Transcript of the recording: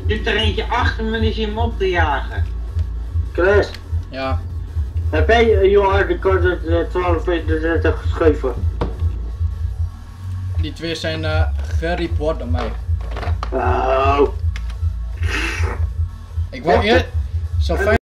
Zit er eentje achter me, die zit hem op te jagen. Chris, Ja. heb jij de code 1232 geschreven? Die twee zijn gereport door mij. Oh. Ik wil eerst... Zo fijn